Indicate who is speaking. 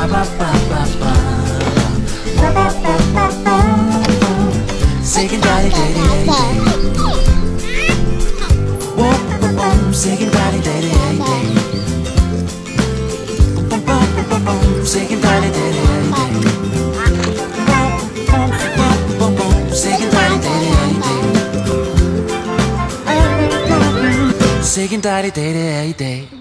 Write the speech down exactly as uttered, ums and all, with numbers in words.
Speaker 1: Singing daddy, daddy, daddy, daddy. Whoa, boom, boom, singing daddy, daddy, daddy, daddy. Boom, boom, boom, boom, singing daddy, daddy, daddy, daddy. Boom, boom, boom, boom, boom, singing daddy, daddy, daddy, daddy. Singing daddy, daddy, daddy, daddy.